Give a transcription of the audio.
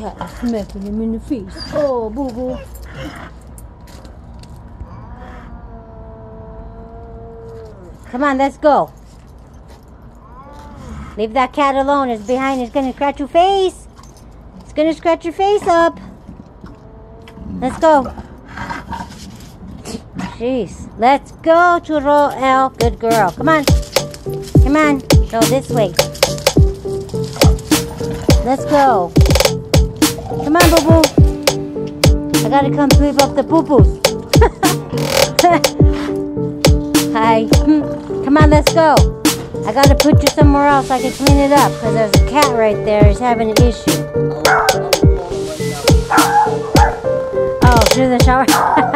cat is smacking him in the face. Oh, boo-boo. Come on, let's go. Leave that cat alone. It's behind. It's going to scratch your face. It's going to scratch your face up. Let's go. Jeez. Let's go, Churro, Elle. Good girl. Come on. Come on. Go this way. Let's go. Come on, boo-boo. I got to come sweep up the poo-poos. Hi. Come on, let's go. I gotta put you somewhere else so I can clean it up because there's a cat right there. He's having an issue. Oh, through the shower.